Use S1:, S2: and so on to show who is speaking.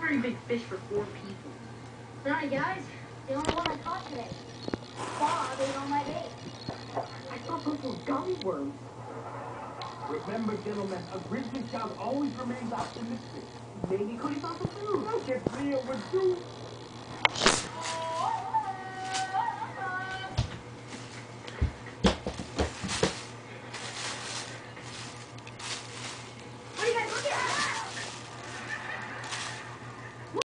S1: pretty big fish for 4 people.
S2: Sorry, guys. The only one I caught today. Bob ate all my bait.
S3: I thought those were gummy worms. Remember, gentlemen, a grizzly scout always remains optimistic. Maybe Cody found some food. I'll get real with you.